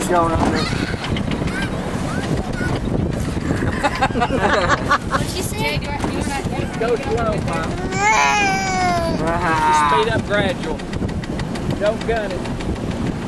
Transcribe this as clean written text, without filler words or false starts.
He's going under. What'd she say? Go slow, Pop. Speed up gradual. Don't gun it.